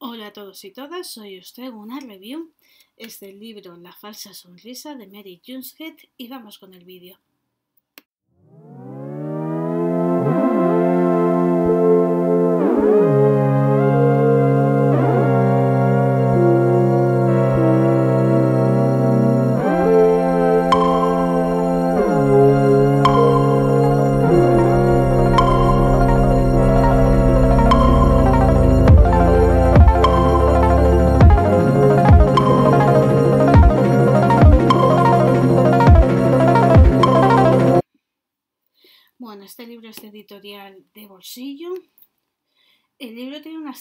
Hola a todos y todas, hoy os traigo una review. Es del libro La falsa sonrisa de Mary Junzhead y vamos con el vídeo. Bueno, este libro es de editorial de bolsillo. El libro tiene unas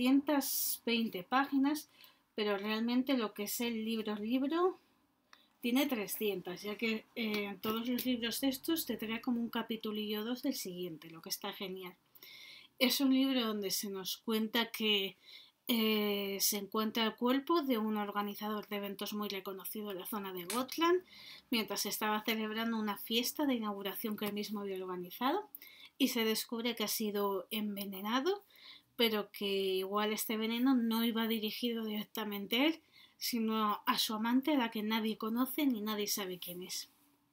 320 páginas, pero realmente lo que es el libro tiene 300, ya que en todos los libros de estos te trae como un capitulillo o dos del siguiente, lo que está genial. Es un libro donde se nos cuenta que se encuentra el cuerpo de un organizador de eventos muy reconocido en la zona de Gotland, mientras estaba celebrando una fiesta de inauguración que él mismo había organizado, y se descubre que ha sido envenenado, pero que igual este veneno no iba dirigido directamente a él, sino a su amante, a la que nadie conoce ni nadie sabe quién es.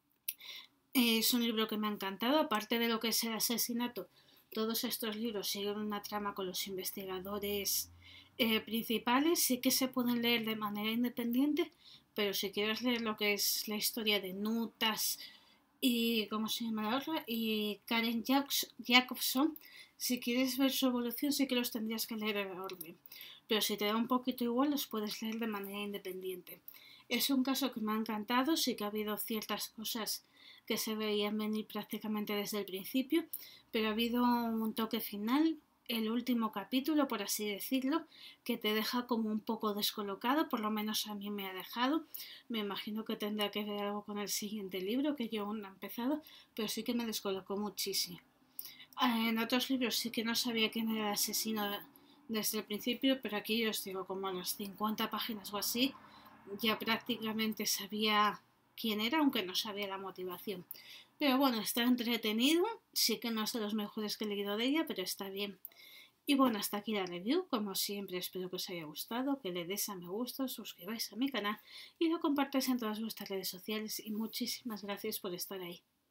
Es un libro que me ha encantado, aparte de lo que es el asesinato. Todos estos libros siguen una trama con los investigadores principales, sí que se pueden leer de manera independiente, pero si quieres leer lo que es la historia de Nutas y ¿cómo se llama la otra? Y Karen Jacobson, si quieres ver su evolución sí que los tendrías que leer en orden, pero si te da un poquito igual los puedes leer de manera independiente. Es un caso que me ha encantado, sí que ha habido ciertas cosas que se veían venir prácticamente desde el principio, pero ha habido un toque final, el último capítulo, por así decirlo, que te deja como un poco descolocado, por lo menos a mí me ha dejado. Me imagino que tendrá que ver algo con el siguiente libro, que yo aún no he empezado, pero sí que me descolocó muchísimo. En otros libros sí que no sabía quién era el asesino desde el principio, pero aquí yo os digo, como a las 50 páginas o así, ya prácticamente sabía quién era, aunque no sabía la motivación. Pero bueno, está entretenido, sí que no es de los mejores que he leído de ella, pero está bien. Y bueno, hasta aquí la review, como siempre espero que os haya gustado, que le des a me gusta, suscribáis a mi canal y lo compartáis en todas vuestras redes sociales y muchísimas gracias por estar ahí.